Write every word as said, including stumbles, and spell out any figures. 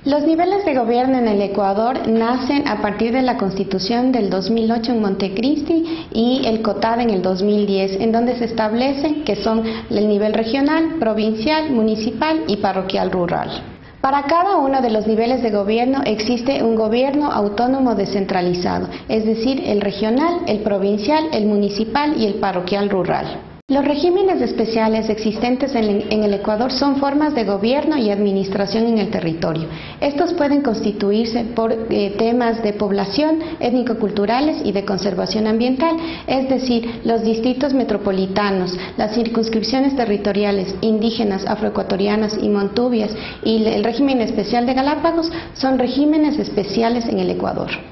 Los niveles de gobierno en el Ecuador nacen a partir de la Constitución del dos mil ocho en Montecristi y el COTAD en el dos mil diez, en donde se establece que son el nivel regional, provincial, municipal y parroquial rural. Para cada uno de los niveles de gobierno existe un gobierno autónomo descentralizado, es decir, el regional, el provincial, el municipal y el parroquial rural. Los regímenes especiales existentes en el Ecuador son formas de gobierno y administración en el territorio. Estos pueden constituirse por eh, temas de población, étnico-culturales y de conservación ambiental, es decir, los distritos metropolitanos, las circunscripciones territoriales indígenas, afroecuatorianas y montubias y el régimen especial de Galápagos son regímenes especiales en el Ecuador.